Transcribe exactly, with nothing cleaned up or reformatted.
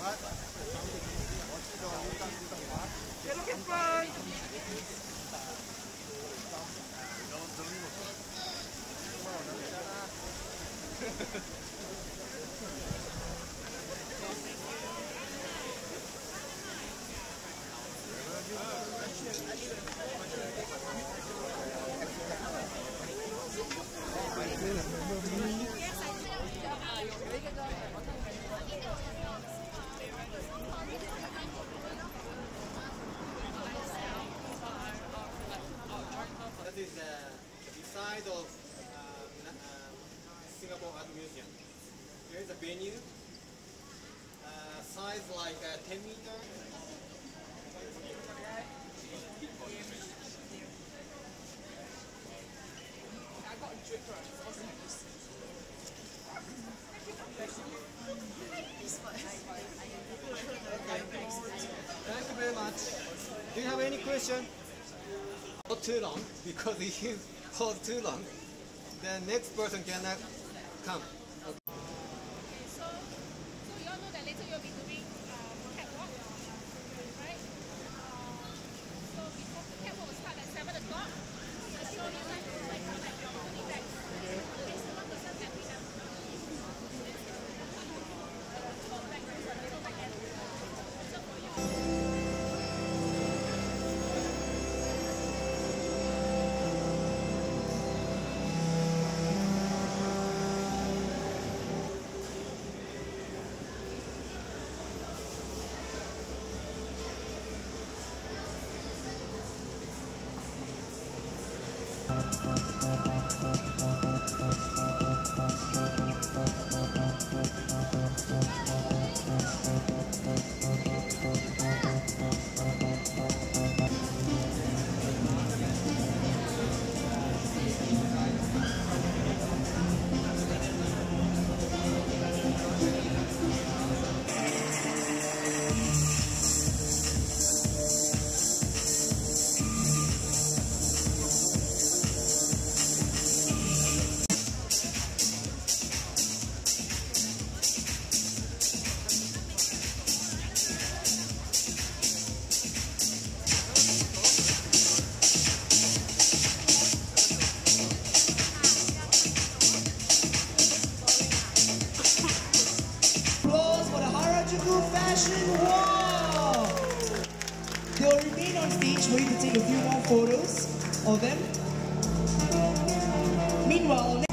You're looking fun. That is the beside of uh, uh, Singapore Art Museum. There is a venue, uh, size like uh, ten meters. I got a drip for it. Thank you very much. Do you have any question? Not too long, because if you hold too long, the next person cannot come. Okay, so, so you all know that later you'll be doing uh, CatWalk, right? Uh, so before CatWalk will start at seven o'clock. I'll show you like, like, like your goodie bags. Okay, so one person can we have tote bag, tote bag and also for you. For the Harajuku Fashion Walk! They'll remain on stage for you to take a few more photos of them. Meanwhile,